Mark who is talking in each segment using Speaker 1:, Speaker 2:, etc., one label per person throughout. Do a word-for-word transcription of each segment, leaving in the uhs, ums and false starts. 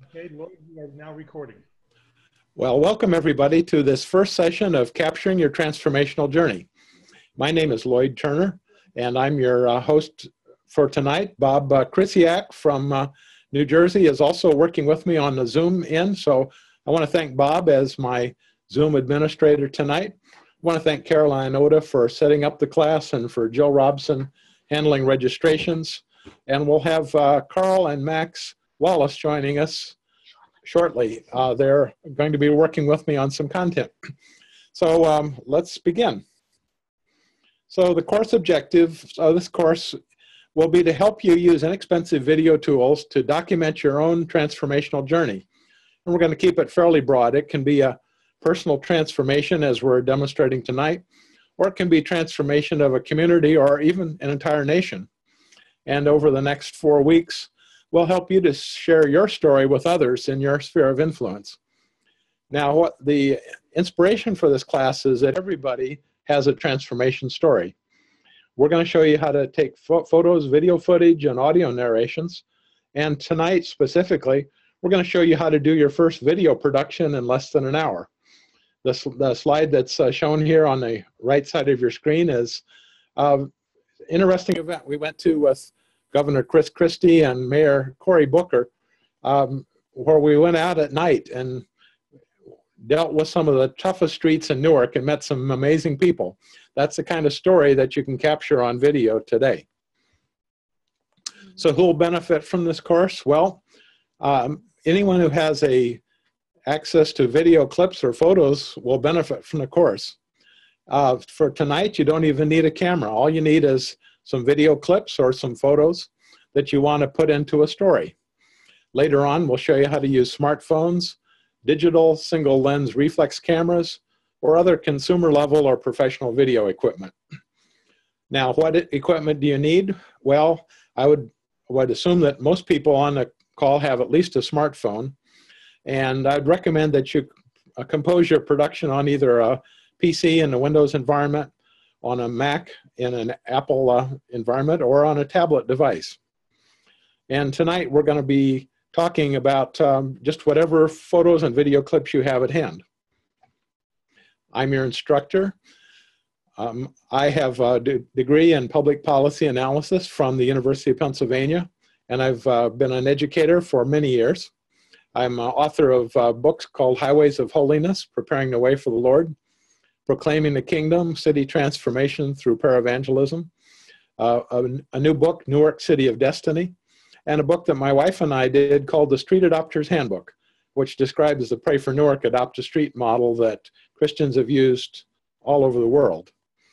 Speaker 1: Okay, Lloyd, we are now recording.
Speaker 2: Well, welcome everybody to this first session of Capturing Your Transformational Journey. My name is Lloyd Turner, and I'm your uh, host for tonight. Bob uh, Krisiak from uh, New Jersey is also working with me on the Zoom in, so I want to thank Bob as my Zoom administrator tonight. I want to thank Caroline Oda for setting up the class and for Jill Robson handling registrations. And we'll have uh, Carl and Max Wallace joining us shortly. Uh, they're going to be working with me on some content. So um, let's begin. So the course objective of this course will be to help you use inexpensive video tools to document your own transformational journey. And we're going to keep it fairly broad. It can be a personal transformation, as we're demonstrating tonight, or it can be transformation of a community or even an entire nation. And over the next four weeks, we'll help you to share your story with others in your sphere of influence. Now, what the inspiration for this class is that everybody has a transformation story. We're going to show you how to take pho photos, video footage, and audio narrations. And tonight, specifically, we're going to show you how to do your first video production in less than an hour. The, the slide that's uh, shown here on the right side of your screen is an uh, interesting event we went to with Governor Chris Christie and Mayor Cory Booker, um, where we went out at night and dealt with some of the toughest streets in Newark and met some amazing people. That's the kind of story that you can capture on video today. So who will benefit from this course? Well, um, anyone who has a access to video clips or photos will benefit from the course. Uh, for tonight, you don't even need a camera. All you need is some video clips or some photos that you want to put into a story. Later on, we'll show you how to use smartphones, digital single lens reflex cameras, or other consumer level or professional video equipment. Now, what equipment do you need? Well, I would, would assume that most people on the call have at least a smartphone, and I'd recommend that you uh, compose your production on either a P C in a Windows environment, on a Mac in an Apple uh, environment, or on a tablet device. And tonight we're going to be talking about um, just whatever photos and video clips you have at hand. I'm your instructor. Um, I have a degree in public policy analysis from the University of Pennsylvania, and I've uh, been an educator for many years. I'm an author of uh, books called Highways of Holiness, Preparing the Way for the Lord, Proclaiming the Kingdom, City Transformation Through Paraevangelism, uh, a, a new book, Newark City of Destiny, and a book that my wife and I did called The Street Adopter's Handbook, which describes the Pray for Newark Adopt a Street model that Christians have used all over the world.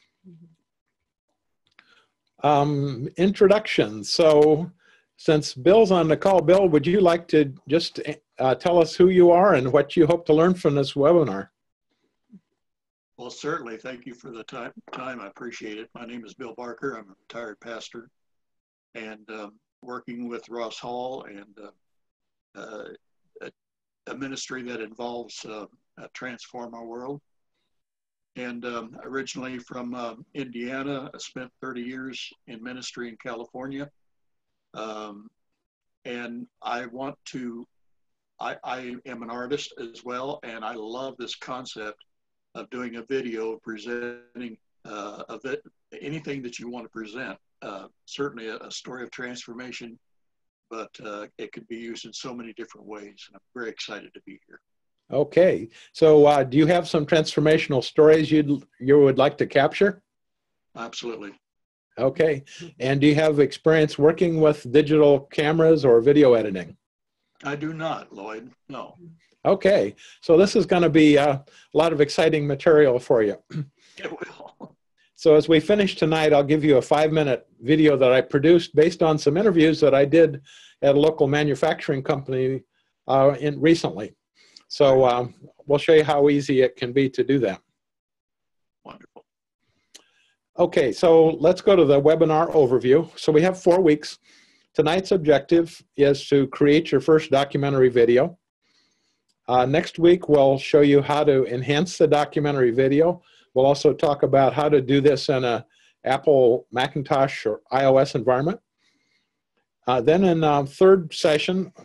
Speaker 2: Um, introduction. So since Bill's on the call, Bill, would you like to just uh, tell us who you are and what you hope to learn from this webinar?
Speaker 3: Well, certainly. Thank you for the time. time. I appreciate it. My name is Bill Barker. I'm a retired pastor and um, working with Ross Hall and uh, uh, a, a ministry that involves uh, uh, Transform Our World. And um, originally from uh, Indiana, I spent thirty years in ministry in California. Um, and I want to, I, I am an artist as well, and I love this concept of doing a video presenting uh, of it, anything that you want to present. Uh, certainly a, a story of transformation, but uh, it could be used in so many different ways. And I'm very excited to be here.
Speaker 2: Okay, so uh, do you have some transformational stories you'd, you would like to capture?
Speaker 3: Absolutely.
Speaker 2: Okay, and do you have experience working with digital cameras or video editing?
Speaker 3: I do not, Lloyd, no.
Speaker 2: Okay, so this is going to be uh, a lot of exciting material for you.
Speaker 3: It will.
Speaker 2: So as we finish tonight, I'll give you a five-minute video that I produced based on some interviews that I did at a local manufacturing company uh, in recently. So um, we'll show you how easy it can be to do that.
Speaker 3: Wonderful.
Speaker 2: Okay, so let's go to the webinar overview. So we have four weeks. Tonight's objective is to create your first documentary video. Uh, next week, we'll show you how to enhance the documentary video. We'll also talk about how to do this in a Apple Macintosh or iOS environment. Uh, then in uh, third session,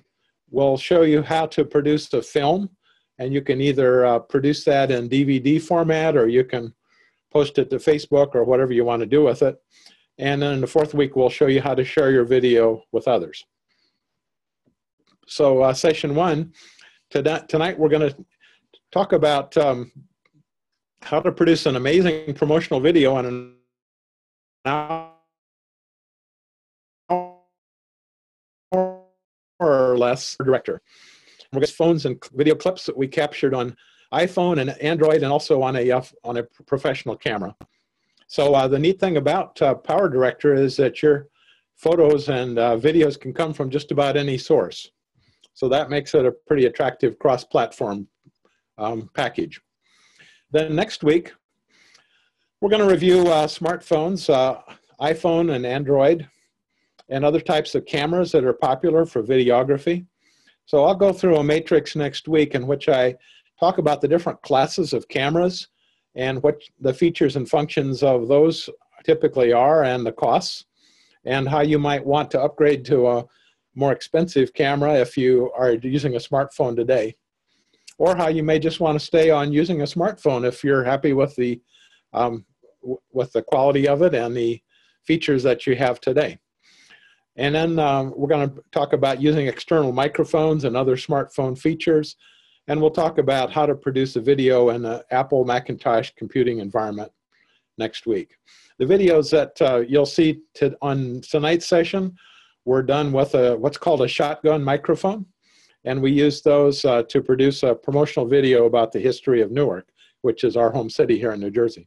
Speaker 2: we'll show you how to produce a film, and you can either uh, produce that in D V D format, or you can post it to Facebook or whatever you want to do with it. And then in the fourth week, we'll show you how to share your video with others. So uh, session one, tonight we're going to talk about um, how to produce an amazing promotional video on an hour or less director. We're going to phones and video clips that we captured on iPhone and Android, and also on a uh, on a professional camera. So uh, the neat thing about uh, Power Director is that your photos and uh, videos can come from just about any source. So that makes it a pretty attractive cross-platform um, package. Then next week, we're going to review uh, smartphones, uh, iPhone and Android, and other types of cameras that are popular for videography. So I'll go through a matrix next week in which I talk about the different classes of cameras and what the features and functions of those typically are, and the costs, and how you might want to upgrade to a more expensive camera if you are using a smartphone today, or how you may just want to stay on using a smartphone if you're happy with the um, with the quality of it and the features that you have today. And then um, we're going to talk about using external microphones and other smartphone features. And we'll talk about how to produce a video in an Apple Macintosh computing environment next week. The videos that uh, you'll see to, on tonight's session were done with a, what's called a shotgun microphone. And we used those uh, to produce a promotional video about the history of Newark, which is our home city here in New Jersey.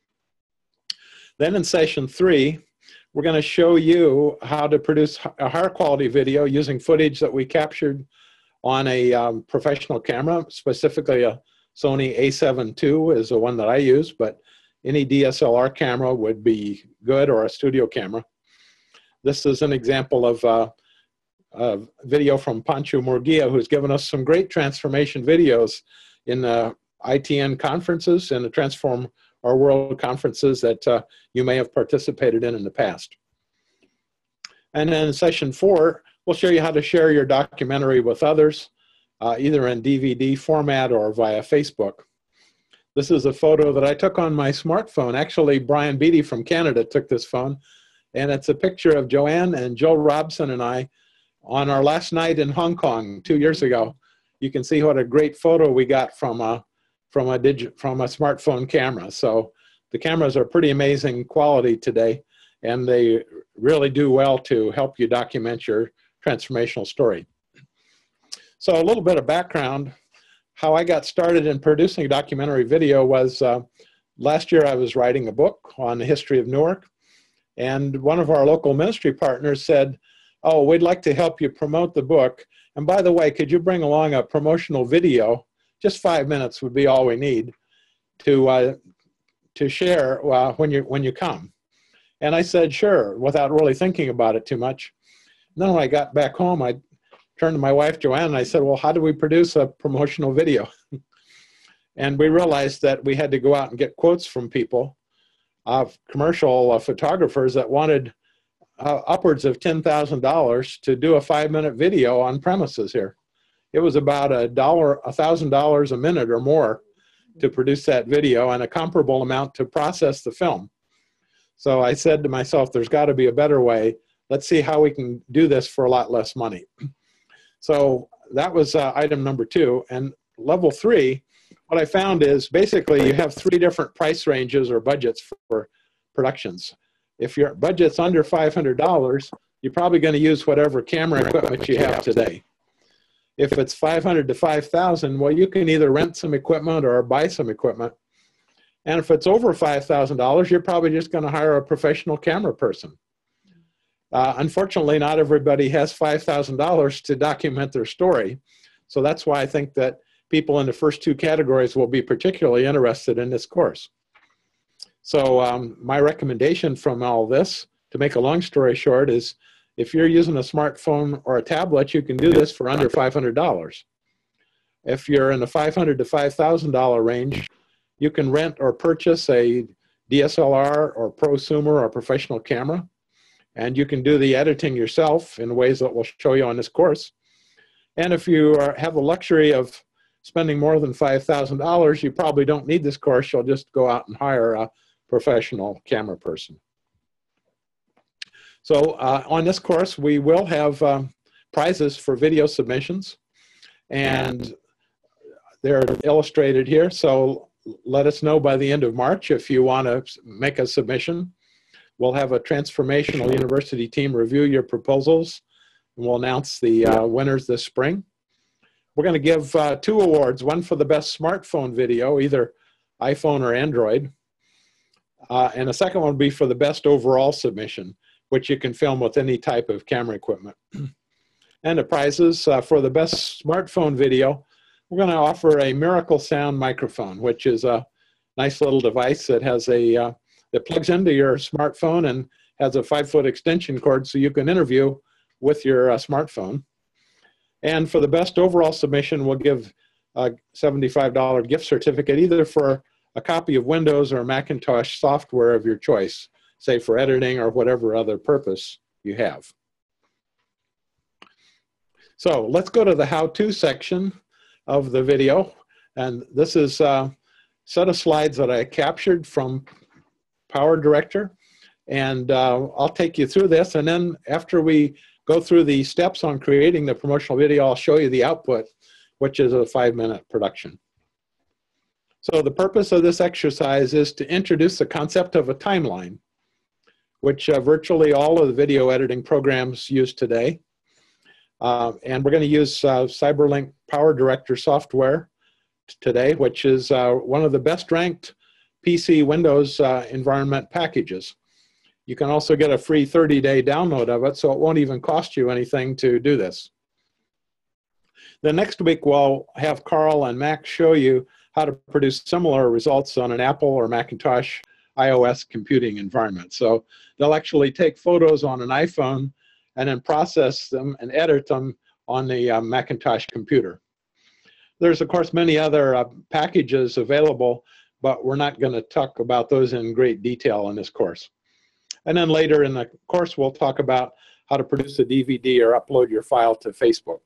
Speaker 2: Then in session three, we're going to show you how to produce a higher quality video using footage that we captured on a um, professional camera. Specifically a Sony A seven two is the one that I use, but any D S L R camera would be good, or a studio camera. This is an example of uh, a video from Pancho Murguia, who's given us some great transformation videos in the I T N conferences and the Transform Our World conferences that uh, you may have participated in in the past. And then in session four, we'll show you how to share your documentary with others, uh, either in D V D format or via Facebook. This is a photo that I took on my smartphone. Actually, Brian Beatty from Canada took this phone, and it's a picture of Joanne and Joe Robson and I on our last night in Hong Kong two years ago. You can see what a great photo we got from a, from a, digi from a smartphone camera. So the cameras are pretty amazing quality today, and they really do well to help you document your transformational story. So a little bit of background. How I got started in producing a documentary video was uh, last year I was writing a book on the history of Newark, and one of our local ministry partners said, "Oh, we'd like to help you promote the book. And by the way, could you bring along a promotional video? Just five minutes would be all we need to, uh, to share uh, when, you, when you come." And I said, sure, without really thinking about it too much. And then when I got back home, I turned to my wife, Joanne, and I said, well, how do we produce a promotional video? And we realized that we had to go out and get quotes from people, uh, commercial uh, photographers that wanted uh, upwards of ten thousand dollars to do a five-minute video on premises here. It was about a dollar, a thousand dollars a minute or more to produce that video, and a comparable amount to process the film. So I said to myself, there's got to be a better way. Let's see how we can do this for a lot less money. So that was uh, item number two. And level three, what I found is basically you have three different price ranges or budgets for productions. If your budget's under five hundred dollars, you're probably going to use whatever camera equipment you have today. If it's five hundred to five thousand, well, you can either rent some equipment or buy some equipment. And if it's over five thousand dollars, you're probably just going to hire a professional camera person. Uh, unfortunately, not everybody has five thousand dollars to document their story. So that's why I think that people in the first two categories will be particularly interested in this course. So um, my recommendation from all this, to make a long story short, is if you're using a smartphone or a tablet, you can do this for under five hundred dollars. If you're in the five hundred to five thousand dollar range, you can rent or purchase a D S L R or prosumer or professional camera, and you can do the editing yourself in ways that we'll show you on this course. And if you are, have the luxury of spending more than five thousand dollars, you probably don't need this course. You'll just go out and hire a professional camera person. So uh, on this course, we will have um, prizes for video submissions, and they're illustrated here. So let us know by the end of March if you want to make a submission. We'll have a Transformational University team review your proposals, and we'll announce the uh, winners this spring. We're going to give uh, two awards, one for the best smartphone video, either iPhone or Android, uh, and the second one will be for the best overall submission, which you can film with any type of camera equipment. And the prizes uh, for the best smartphone video, we're going to offer a Miracle Sound microphone, which is a nice little device that has a uh, that plugs into your smartphone and has a five-foot extension cord so you can interview with your uh, smartphone. And for the best overall submission, we'll give a seventy-five dollar gift certificate either for a copy of Windows or Macintosh software of your choice, say for editing or whatever other purpose you have. So let's go to the how-to section of the video. And this is a set of slides that I captured from PowerDirector. And uh, I'll take you through this. And then after we go through the steps on creating the promotional video, I'll show you the output, which is a five-minute production. So the purpose of this exercise is to introduce the concept of a timeline, which uh, virtually all of the video editing programs use today. Uh, and we're going to use uh, CyberLink PowerDirector software today, which is uh, one of the best ranked P C Windows uh, environment packages. You can also get a free thirty day download of it, so it won't even cost you anything to do this. The next week, we'll have Carl and Max show you how to produce similar results on an Apple or Macintosh iOS computing environment. So they'll actually take photos on an iPhone and then process them and edit them on the uh, Macintosh computer. There's, of course, many other uh, packages available, but we're not going to talk about those in great detail in this course. And then later in the course, we'll talk about how to produce a D V D or upload your file to Facebook.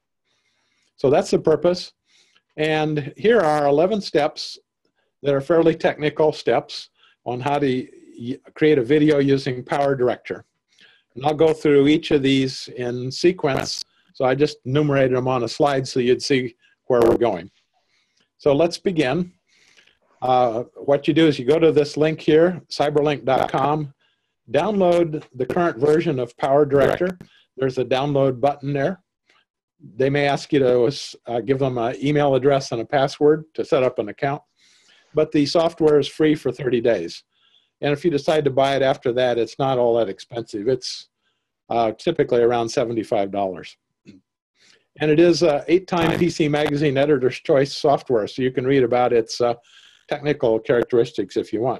Speaker 2: So that's the purpose. And here are eleven steps that are fairly technical steps on how to create a video using PowerDirector. And I'll go through each of these in sequence. So I just enumerated them on a slide so you'd see where we're going. So let's begin. Uh, what you do is you go to this link here, cyberlink dot com, download the current version of PowerDirector. There's a download button there. They may ask you to uh, give them an email address and a password to set up an account, but the software is free for thirty days. And if you decide to buy it after that, it's not all that expensive. It's uh, typically around seventy-five dollars. And it is uh, eight-time P C Magazine Editor's Choice software, so you can read about its uh, technical characteristics if you want.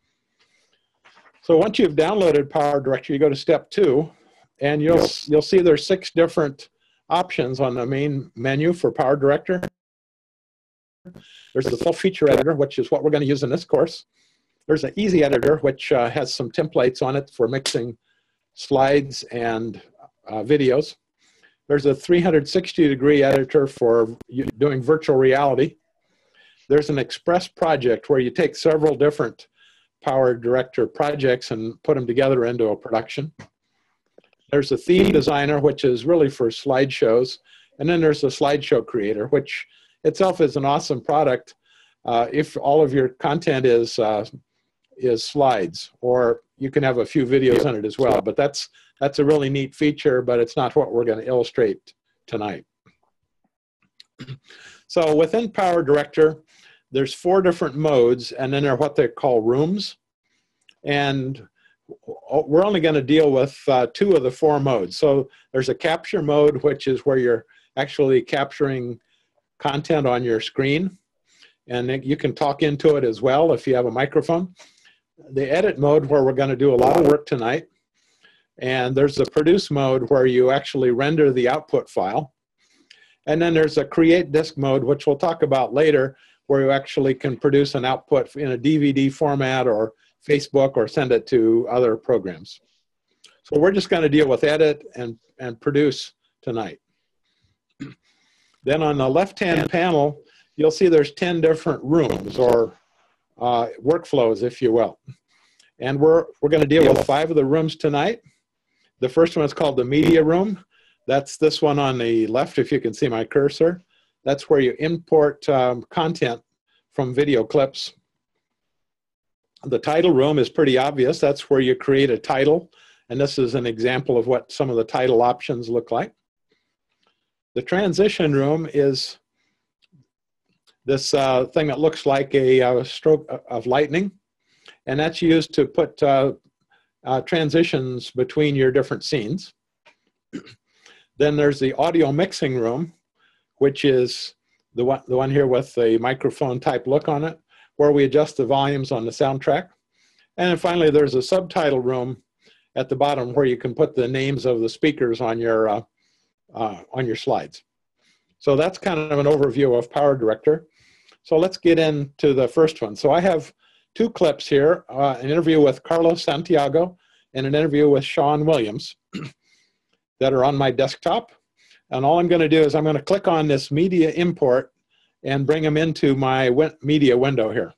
Speaker 2: So once you've downloaded PowerDirector, you go to step two, and you'll, you'll see there's six different options on the main menu for PowerDirector. There's the full feature editor, which is what we're going to use in this course. There's an easy editor, which uh, has some templates on it for mixing slides and uh, videos. There's a three hundred sixty degree editor for doing virtual reality. There's an Express project where you take several different PowerDirector projects and put them together into a production. There's a theme designer, which is really for slideshows. And then there's a slideshow creator, which itself is an awesome product uh, if all of your content is, uh, is slides, or you can have a few videos on it as well. But that's, that's a really neat feature, but it's not what we're going to illustrate tonight. So within PowerDirector, there's four different modes, and then there are what they call rooms. And we're only going to deal with uh, two of the four modes. So there's a capture mode, which is where you're actually capturing content on your screen. And you can talk into it as well if you have a microphone. The edit mode, where we're going to do a lot of work tonight. And there's the produce mode, where you actually render the output file. And then there's a create disk mode, which we'll talk about later, where you actually can produce an output in a D V D format or Facebook or send it to other programs. So we're just going to deal with edit and, and produce tonight. Then on the left-hand panel, you'll see there's ten different rooms or uh, workflows, if you will. And we're, we're going to deal with five of the rooms tonight. The first one is called the media room. That's this one on the left, if you can see my cursor. That's where you import um, content from video clips. The title room is pretty obvious. That's where you create a title. And this is an example of what some of the title options look like. The transition room is this uh, thing that looks like a, a stroke of lightning. And that's used to put uh, uh, transitions between your different scenes. Then there's the audio mixing room, which is the one, the one here with the microphone type look on it, where we adjust the volumes on the soundtrack. And then finally, there's a subtitle room at the bottom where you can put the names of the speakers on your, uh, uh, on your slides. So that's kind of an overview of PowerDirector. So let's get into the first one. So I have two clips here, uh, an interview with Carlos Santiago and an interview with Sean Williams that are on my desktop. And all I'm going to do is I'm going to click on this media import and bring them into my win- media window here.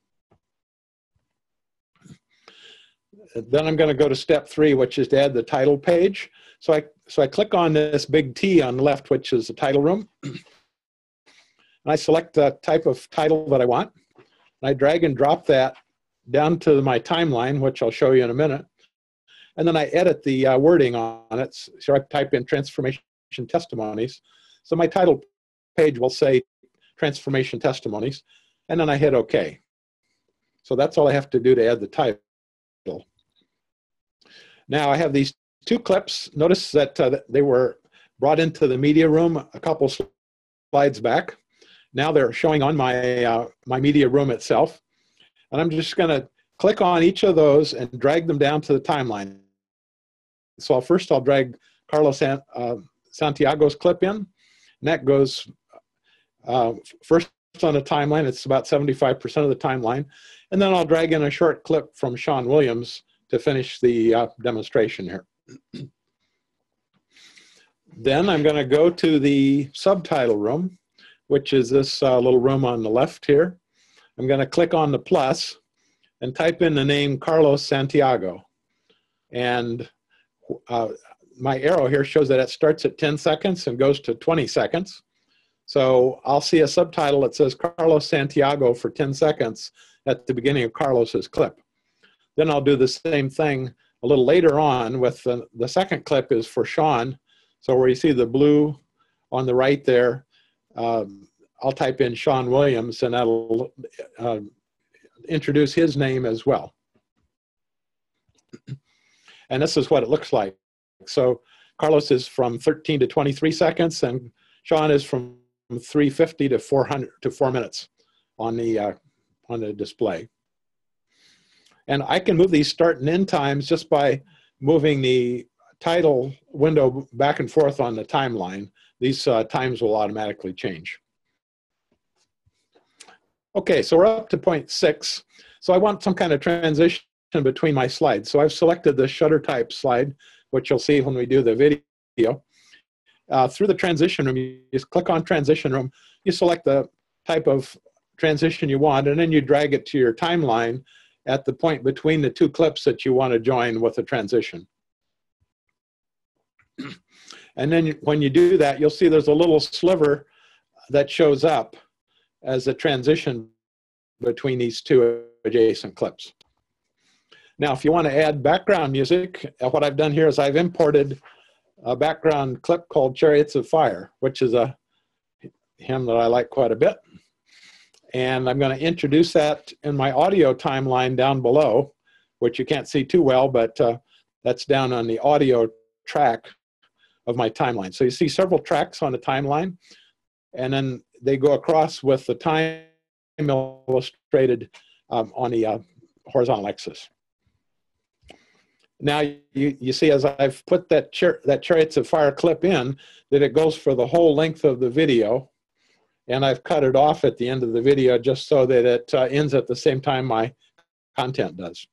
Speaker 2: Then I'm going to go to step three, which is to add the title page. So I, so I click on this big T on the left, which is the title room. And I select the type of title that I want. And I drag and drop that down to my timeline, which I'll show you in a minute. And then I edit the uh, wording on it. So I type in transformation testimonies. So my title page will say transformation testimonies. And then I hit OK. So that's all I have to do to add the title. Now I have these two clips. Notice that uh, they were brought into the media room a couple slides back. Now they're showing on my, uh, my media room itself. And I'm just going to click on each of those and drag them down to the timeline. So I'll, first I'll drag Carlos San, uh, Santiago's clip in. And that goes uh, first on the timeline. It's about seventy-five percent of the timeline. And then I'll drag in a short clip from Sean Williams to finish the uh, demonstration here. Then I'm going to go to the subtitle room, which is this uh, little room on the left here. I'm going to click on the plus and type in the name Carlos Santiago. And uh, my arrow here shows that it starts at ten seconds and goes to twenty seconds. So I'll see a subtitle that says Carlos Santiago for ten seconds at the beginning of Carlos's clip. Then I'll do the same thing a little later on with the, the second clip is for Sean. So where you see the blue on the right there, um, I'll type in Sean Williams and that'll uh, introduce his name as well. And this is what it looks like. So Carlos is from thirteen to twenty-three seconds and Sean is from three fifty to four hundred to four minutes on the, uh, on the display. And I can move these start and end times just by moving the title window back and forth on the timeline. These uh, times will automatically change. Okay, so we're up to point six. So I want some kind of transition between my slides. So I've selected the shutter type slide, which you'll see when we do the video. Uh, through the transition room, you just click on transition room, you select the type of transition you want, and then you drag it to your timeline at the point between the two clips that you want to join with a transition. And then when you do that, you'll see there's a little sliver that shows up as a transition between these two adjacent clips. Now, if you want to add background music, what I've done here is I've imported a background clip called Chariots of Fire, which is a hymn that I like quite a bit. And I'm going to introduce that in my audio timeline down below, which you can't see too well, but uh, that's down on the audio track of my timeline. So you see several tracks on the timeline, and then they go across with the time illustrated um, on the uh, horizontal axis. Now you, you see as I've put that, char that Chariots of Fire clip in, that it goes for the whole length of the video. And I've cut it off at the end of the video just so that it uh, ends at the same time my content does.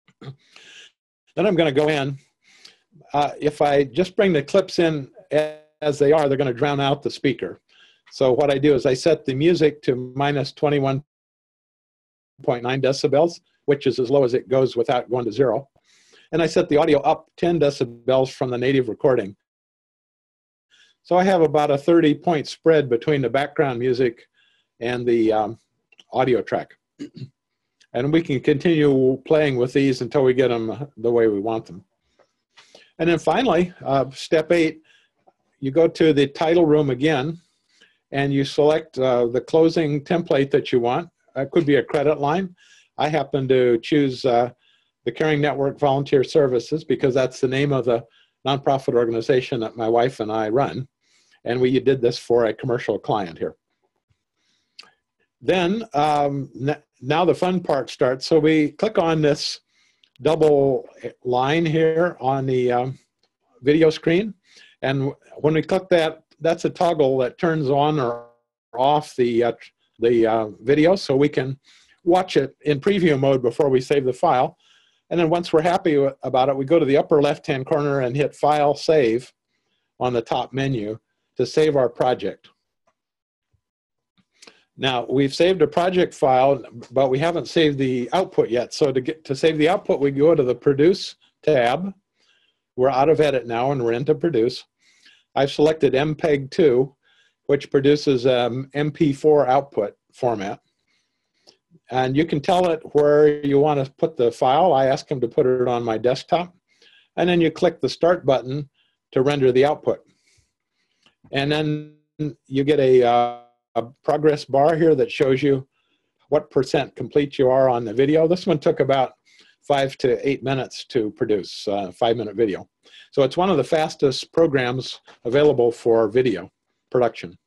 Speaker 2: Then I'm going to go in. Uh, if I just bring the clips in as they are, they're going to drown out the speaker. So what I do is I set the music to minus twenty-one point nine decibels, which is as low as it goes without going to zero. And I set the audio up ten decibels from the native recording. So I have about a thirty point spread between the background music and the um, audio track. And we can continue playing with these until we get them the way we want them. And then finally, uh, step eight, you go to the title room again, and you select uh, the closing template that you want. It could be a credit line. I happen to choose uh, the Caring Network Volunteer Services because that's the name of the nonprofit organization that my wife and I run. And we did this for a commercial client here. Then, um, now the fun part starts. So we click on this double line here on the um, video screen. And when we click that, that's a toggle that turns on or off the, uh, the uh, video so we can watch it in preview mode before we save the file. And then once we're happy about it, we go to the upper left-hand corner and hit File, Save on the top menu to save our project. Now, we've saved a project file, but we haven't saved the output yet. So to, get, to save the output, we go to the Produce tab. We're out of Edit now, and we're into Produce. I've selected M P E G two, which produces um, M P four output format. And you can tell it where you want to put the file. I ask him to put it on my desktop. And then you click the Start button to render the output. And then you get a, uh, a progress bar here that shows you what percent complete you are on the video. This one took about five to eight minutes to produce, a five minute video. So it's one of the fastest programs available for video production.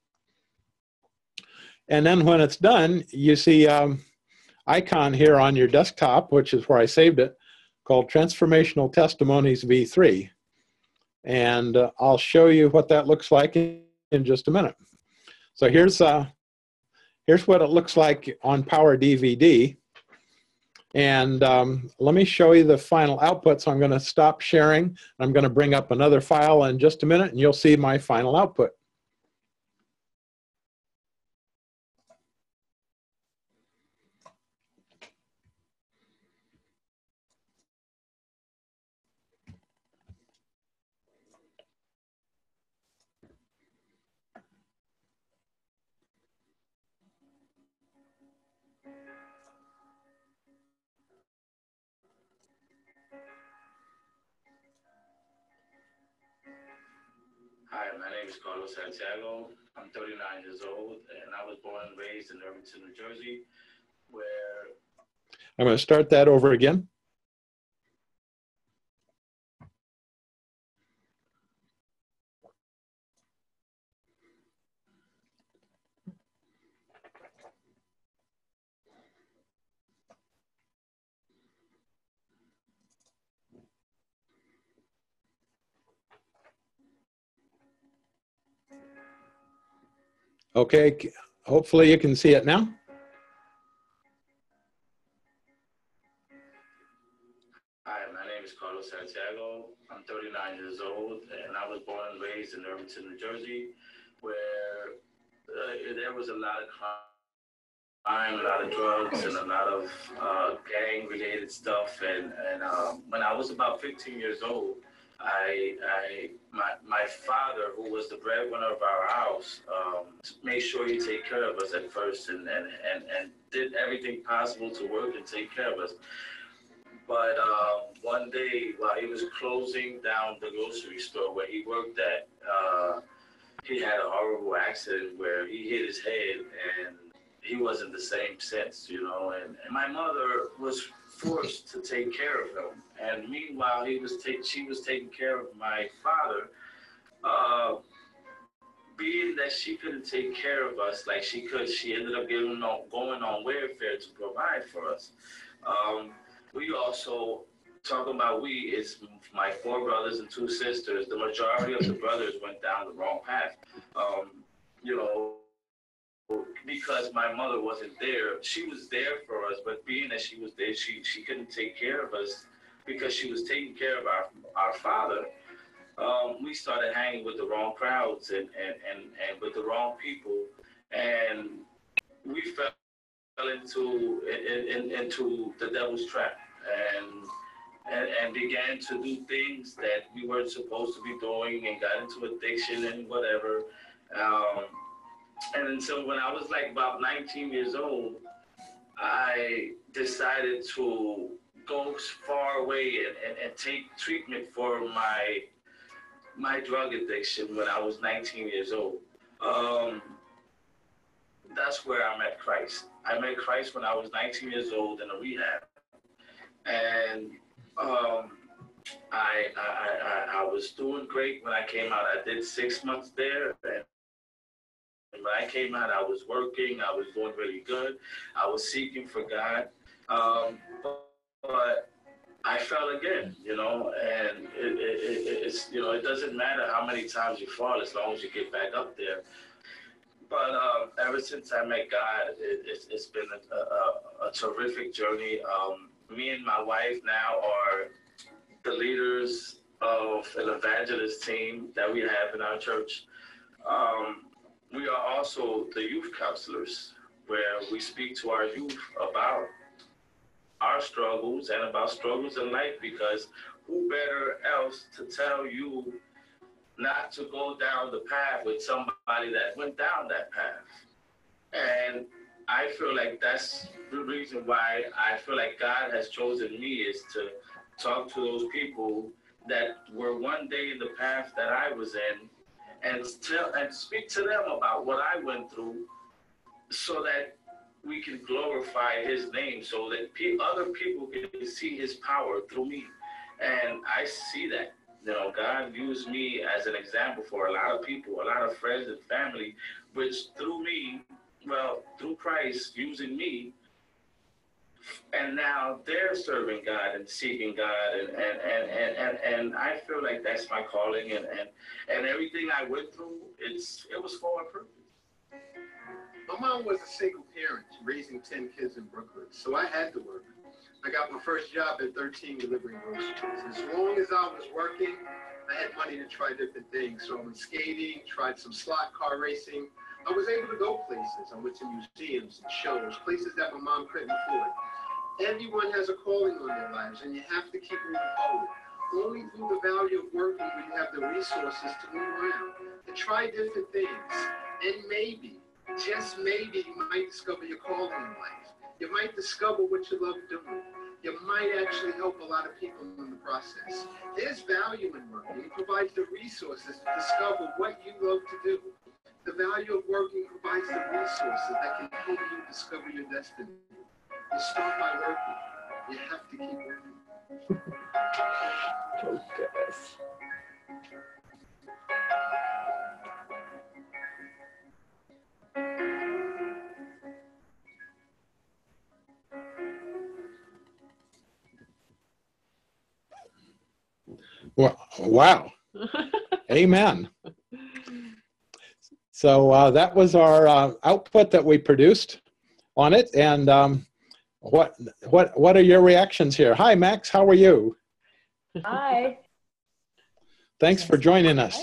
Speaker 2: And then when it's done, you see um, icon here on your desktop, which is where I saved it, called Transformational Testimonies V three. And uh, I'll show you what that looks like in, in just a minute. So here's, uh, here's what it looks like on Power D V D. And um, let me show you the final output. So I'm going to stop sharing. I'm going to bring up another file in just a minute, and you'll see my final output.
Speaker 4: Hi, my name is Carlos Santiago. I'm thirty-nine years old, and I was born and raised in Irvington, New Jersey, where...
Speaker 2: I'm going to start that over again. Okay, hopefully you can see it now.
Speaker 4: Hi, my name is Carlos Santiago. I'm thirty-nine years old, and I was born and raised in Irvington, New Jersey, where uh, there was a lot of crime, a lot of drugs, and a lot of uh, gang-related stuff. And, and um, when I was about fifteen years old, I, I, my, my father, who was the breadwinner of our house, um, made sure he take care of us at first, and, and, and, and did everything possible to work and take care of us. But um, one day, while he was closing down the grocery store where he worked at, uh, he had a horrible accident where he hit his head, and he wasn't the same since, you know. And, and my mother was forced to take care of him. And meanwhile, he was ta- she was taking care of my father. Uh, being that she couldn't take care of us like she could, she ended up getting on, going on welfare to provide for us. Um, we also, talking about we, it's my four brothers and two sisters. The majority of the brothers went down the wrong path. Um, you know, because my mother wasn't there, she was there for us, but being that she was there, she, she couldn't take care of us because she was taking care of our, our father. um, we started hanging with the wrong crowds and, and, and, and with the wrong people. And we fell into, in, in, into the devil's trap and, and, and began to do things that we weren't supposed to be doing and got into addiction and whatever. Um, and so when I was like about nineteen years old, I decided to go far away and, and, and take treatment for my my drug addiction when I was nineteen years old. Um, that's where I met Christ. I met Christ when I was nineteen years old in a rehab. And um, I, I, I, I was doing great when I came out. I did six months there. And when I came out, I was working. I was doing really good. I was seeking for God. Um, but, but I fell again, you know, and it, it, it, it's, you know, it doesn't matter how many times you fall as long as you get back up there. But um, ever since I met God, it, it's, it's been a, a, a terrific journey. Um, me and my wife now are the leaders of an evangelist team that we have in our church. Um, we are also the youth counselors, where we speak to our youth about our struggles and about struggles in life, because who better else to tell you not to go down the path with somebody that went down that path. And I feel like that's the reason why I feel like God has chosen me, is to talk to those people that were one day in the path that I was in, and tell and speak to them about what I went through, so that we can glorify his name, so that pe- other people can see his power through me. And I see that. You know, God used me as an example for a lot of people, a lot of friends and family, which through me, well, through Christ using me, and now they're serving God and seeking God, and and, and, and, and, and I feel like that's my calling, and, and, and everything I went through, it's it was for a purpose.
Speaker 5: My mom was a single parent, raising ten kids in Brooklyn, so I had to work. I got my first job at thirteen delivering groceries. As long as I was working, I had money to try different things. So I went skating, tried some slot car racing. I was able to go places. I went to museums and shows, places that my mom couldn't afford. Everyone has a calling on their lives, and you have to keep moving forward. Only through the value of working will you have the resources to move around, to try different things. And maybe, just maybe, you might discover your calling in life. You might discover what you love doing. You might actually help a lot of people in the process. There's value in working. It provides the resources to discover what you love to do. The value of working provides the resources that can help you discover your destiny. You start by working. You have to keep working.
Speaker 2: Okay. Wow. Amen. So uh, that was our uh, output that we produced on it. And um, what what what are your reactions here? Hi, Max. How are you?
Speaker 6: Hi.
Speaker 2: Thanks for joining us.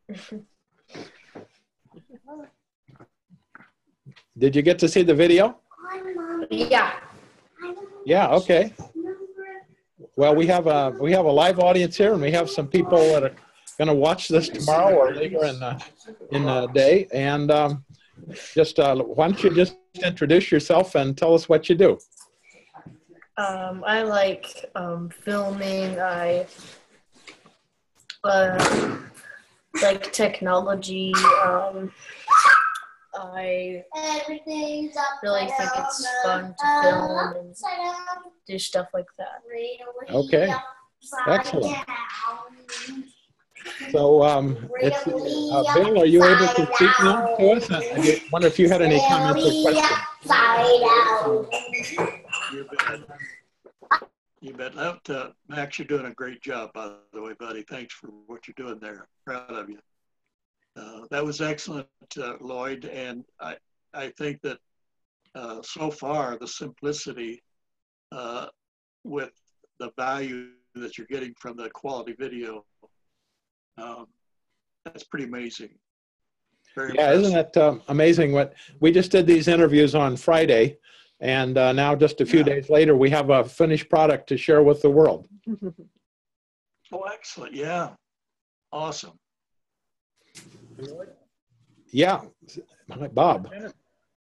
Speaker 2: Did you get to see the video?
Speaker 6: Yeah.
Speaker 2: Yeah. Okay. Well, we have a we have a live audience here, and we have some people that are going to watch this tomorrow or later in the in the day. And um, just uh, why don't you just introduce yourself and tell us what you do?
Speaker 6: Um, I like um, filming. I uh, like technology. Um, I really think it's fun to film and do stuff like that.
Speaker 2: Okay, excellent. So, um, it's, uh, Bill, are you able to speak now to us? I wonder if you had any comments or questions.
Speaker 3: You bet. You bet. That, uh, Max, you're doing a great job, by the way, buddy. Thanks for what you're doing there. Proud of you. Uh, that was excellent, uh, Lloyd. And I, I think that uh, so far, the simplicity uh, with the value that you're getting from the quality video Um, that's pretty amazing. Very
Speaker 2: Yeah, isn't
Speaker 3: impressive.
Speaker 2: it um, amazing what we just did these interviews on Friday, and uh, now just a few
Speaker 3: Yeah.
Speaker 2: days later, we have a finished product to share with the world.
Speaker 3: Oh, excellent. Yeah. Awesome.
Speaker 2: Yeah. Hi, Bob.
Speaker 1: Dennis,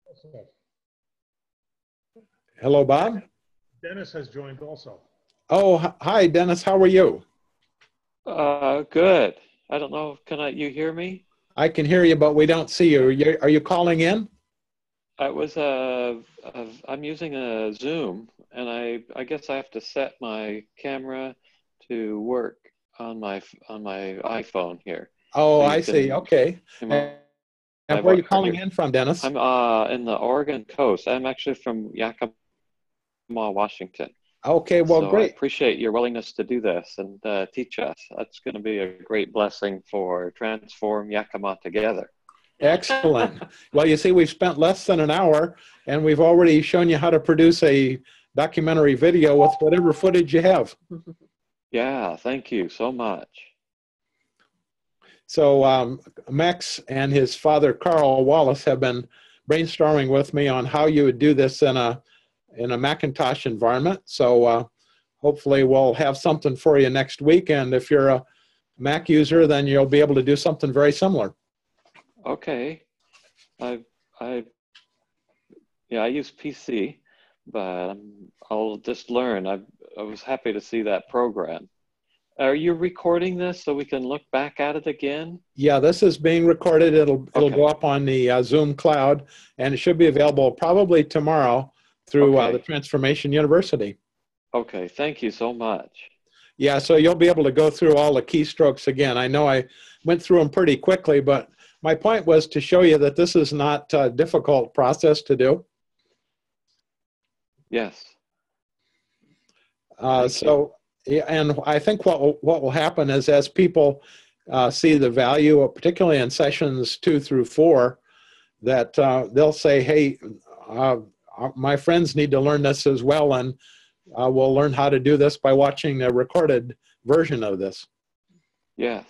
Speaker 2: Hello, Bob.
Speaker 1: Dennis has joined also.
Speaker 2: Oh, h- hi, Dennis. How are you?
Speaker 7: Uh, good. I don't know. Can I, you hear me?
Speaker 2: I can hear you, but we don't see you. Are you, are you calling in?
Speaker 7: I was, uh, uh, I'm using a Zoom, and I, I guess I have to set my camera to work on my, on my iPhone here.
Speaker 2: Oh,
Speaker 7: So you
Speaker 2: I see.
Speaker 7: can-
Speaker 2: Okay.
Speaker 7: Am I-
Speaker 2: And
Speaker 7: I
Speaker 2: where are you
Speaker 7: work
Speaker 2: calling
Speaker 7: here.
Speaker 2: in from, Dennis?
Speaker 7: I'm uh, in the Oregon coast. I'm actually from Yakima, Washington.
Speaker 2: Okay, well,
Speaker 7: so I
Speaker 2: great.
Speaker 7: appreciate your willingness to do this and uh, teach us. That's going to be a great blessing for Transform Yakima Together.
Speaker 2: Excellent. Well, you see, we've spent less than an hour, and we've already shown you how to produce a documentary video with whatever footage you have.
Speaker 7: Yeah, thank you so much.
Speaker 2: So um, Max and his father, Carl Wallace, have been brainstorming with me on how you would do this in a in a Macintosh environment. So uh, hopefully we'll have something for you next week. And if you're a Mac user, then you'll be able to do something very similar.
Speaker 7: Okay. I, I, yeah, I use P C, but um, I'll just learn. I, I was happy to see that program. Are you recording this so we can look back at it again?
Speaker 2: Yeah, this is being recorded. It'll it'll
Speaker 7: Okay.
Speaker 2: go up on the uh, Zoom cloud, and it should be available probably tomorrow through uh,
Speaker 7: Okay.
Speaker 2: the Transformation University.
Speaker 7: Okay, thank you so much.
Speaker 2: Yeah, so you'll be able to go through all the keystrokes again. I know I went through them pretty quickly, but my point was to show you that this is not a difficult process to do.
Speaker 7: Yes.
Speaker 2: Uh,
Speaker 7: Thank
Speaker 2: so, yeah, and I think what will, what will happen is as people uh, see the value, of, particularly in sessions two through four, that uh, they'll say, hey, uh, my friends need to learn this as well, and uh, we'll learn how to do this by watching a recorded version of this.
Speaker 7: Yes.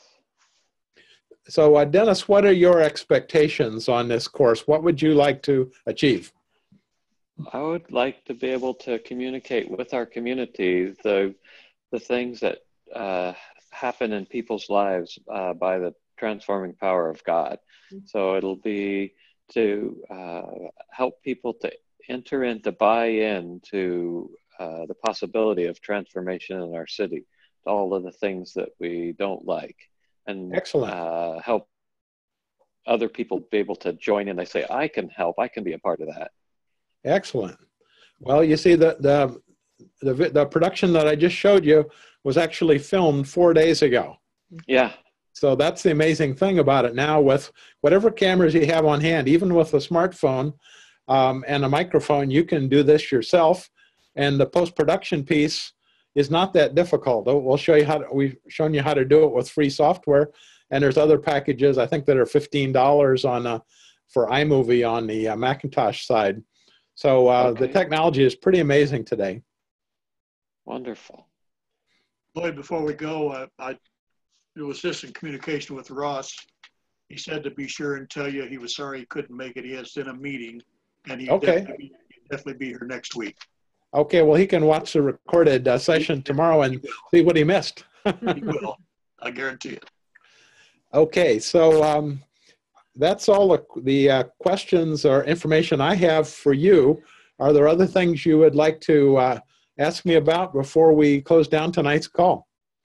Speaker 2: So, uh, Dennis, what are your expectations on this course? What would you like to achieve?
Speaker 7: I would like to be able to communicate with our community the the things that uh, happen in people's lives uh, by the transforming power of God. So it'll be to uh, help people to enter in, to buy in to uh, the possibility of transformation in our city, to all of the things that we don't like, and
Speaker 2: Excellent.
Speaker 7: uh, help other people be able to join in. They say, I can help, I can be a part of that.
Speaker 2: Excellent. Well, you see, the, the, the, the production that I just showed you was actually filmed four days ago.
Speaker 7: Yeah.
Speaker 2: So that's the amazing thing about it now. With whatever cameras you have on hand, even with a smartphone um, and a microphone, you can do this yourself. And the post-production piece is not that difficult. We'll show you how to, we've shown you how to do it with free software. And there's other packages, I think, that are fifteen dollars on a, for iMovie on the uh, Macintosh side. So uh,
Speaker 7: Okay.
Speaker 2: the technology is pretty amazing today.
Speaker 7: Wonderful.
Speaker 3: Lloyd, before we go, uh, I it was just in communication with Ross. He said to be sure and tell you he was sorry he couldn't make it. He is in a meeting, and he
Speaker 2: Okay.
Speaker 3: definitely, he'll definitely be here next week.
Speaker 2: Okay, well, he can watch the recorded uh, session tomorrow and see what he missed.
Speaker 3: He will. I guarantee it.
Speaker 2: Okay, so um, that's all the, the uh, questions or information I have for you. Are there other things you would like to uh, ask me about before we close down tonight's call?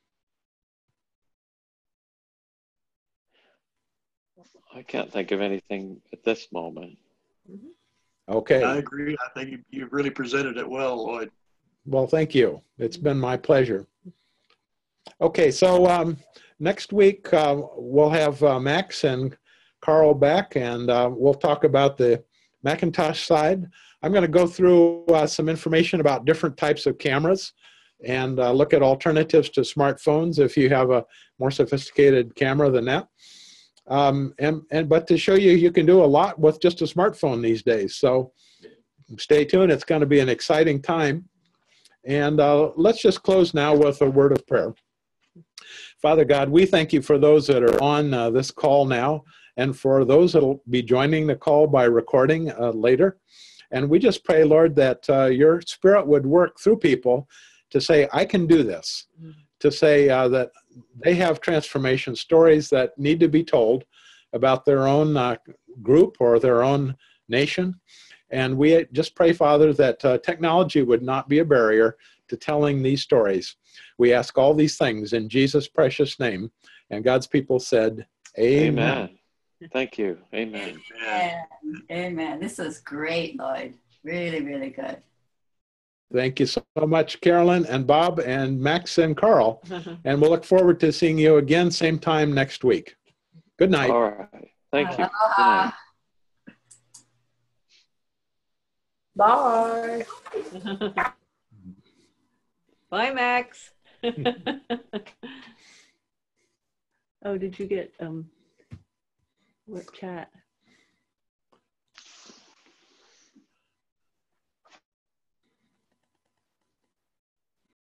Speaker 7: I can't think of anything at this moment.
Speaker 2: Okay,
Speaker 3: I agree. I think you, you really presented it well, Lloyd.
Speaker 2: well, thank you. It's been my pleasure. Okay, so um, next week uh, we'll have uh, Max and Carl back, and uh, we'll talk about the Macintosh side. I'm going to go through uh, some information about different types of cameras and uh, look at alternatives to smartphones if you have a more sophisticated camera than that. Um, and, and but to show you, you can do a lot with just a smartphone these days. So stay tuned. It's going to be an exciting time. And uh, let's just close now with a word of prayer. Father God, we thank you for those that are on uh, this call now, and for those that will be joining the call by recording uh, later. And we just pray, Lord, that uh, your Spirit would work through people to say, I can do this, mm-hmm. to say uh, that they have transformation stories that need to be told about their own uh, group or their own nation. And we just pray, Father, that uh, technology would not be a barrier to telling these stories. We ask all these things in Jesus' precious name. And God's people said, amen.
Speaker 7: Amen. Thank you. Amen.
Speaker 8: Amen. Amen. This was great, Lloyd. Really, really good.
Speaker 2: Thank you so much, Carolyn and Bob and Max and Carl. And we'll look forward to seeing you again same time next week. Good night.
Speaker 7: All right. Thank you. Good
Speaker 8: Uh,
Speaker 7: night.
Speaker 6: Bye.
Speaker 9: Bye, Max. Oh, did you get um what chat?